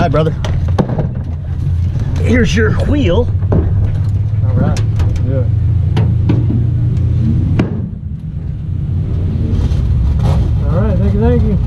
right, brother. Here's your wheel. All right, let's do it. All right, thank you, thank you.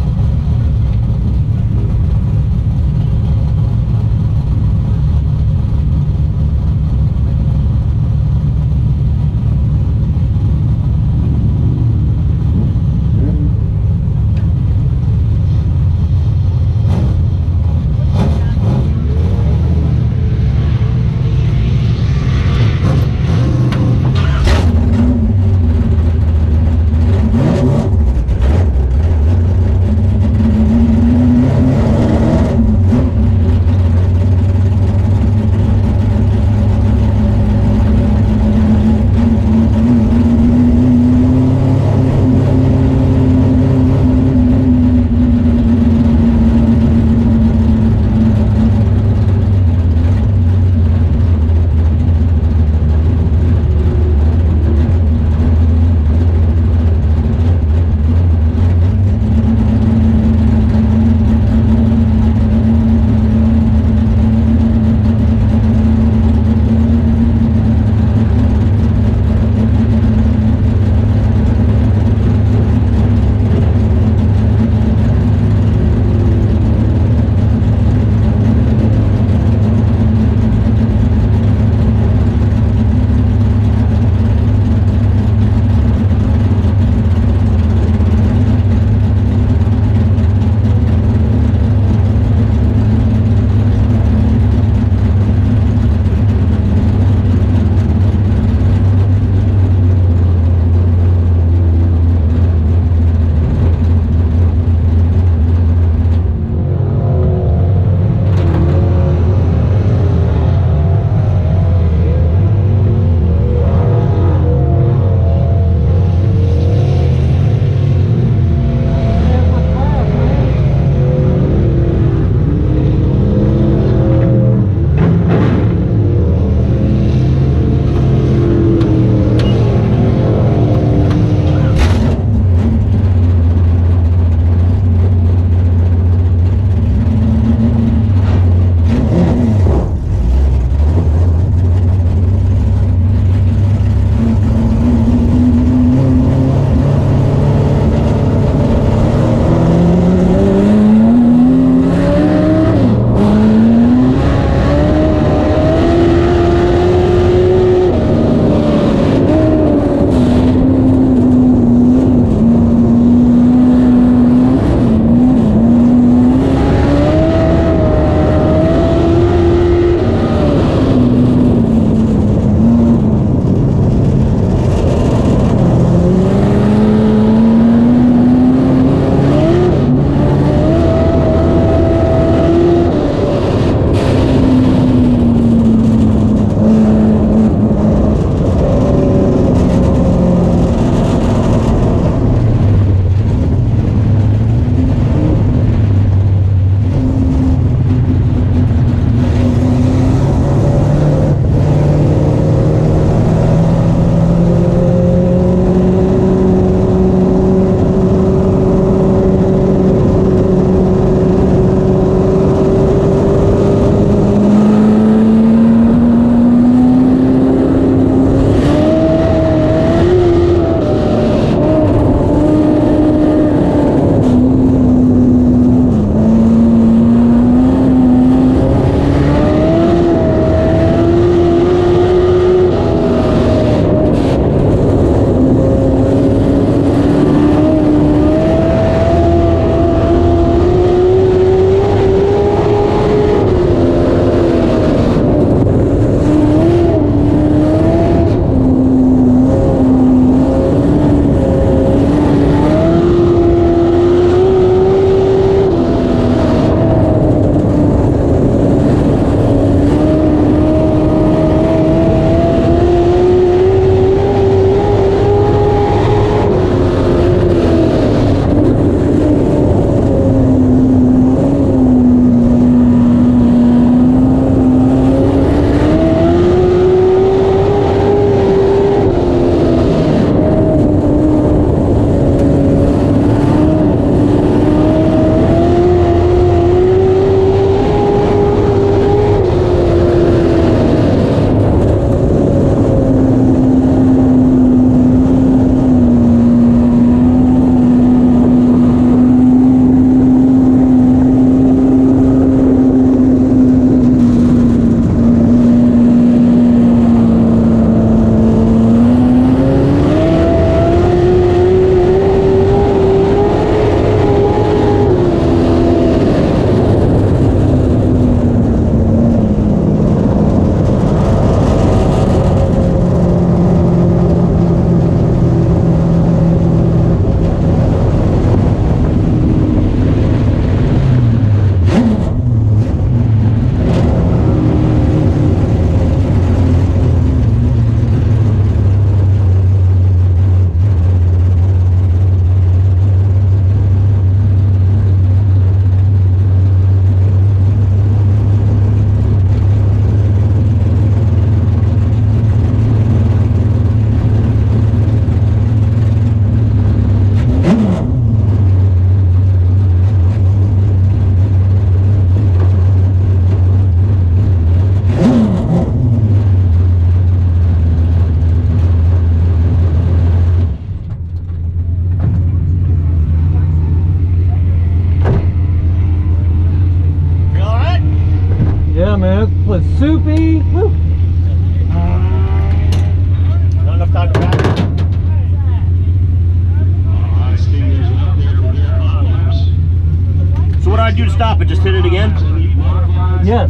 it just hit it again? Yes.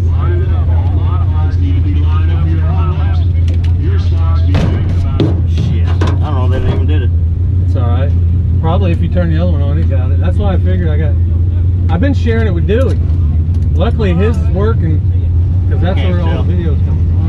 Shit. I don't know that it even did it. It's alright. Probably if you turn the other one on, it got it. That's why I figured I've been sharing it with Dewey. Luckily his is working, because that's where all the videos come from.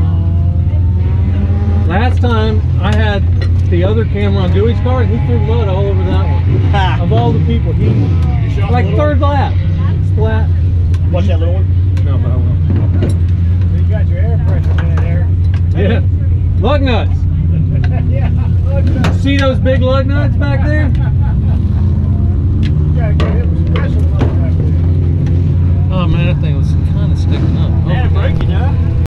Last time I had the other camera on Dewey's car and he threw mud all over that one. Of all the people, he like third lap. Splat. Watch that little one? No, but I will. You got your air pressure in there. Yeah. Lug nuts. Yeah, lug nuts. See those big lug nuts back there? You gotta get him special lug nuts. Oh man, that thing was kind of sticking up. Had a break, you know?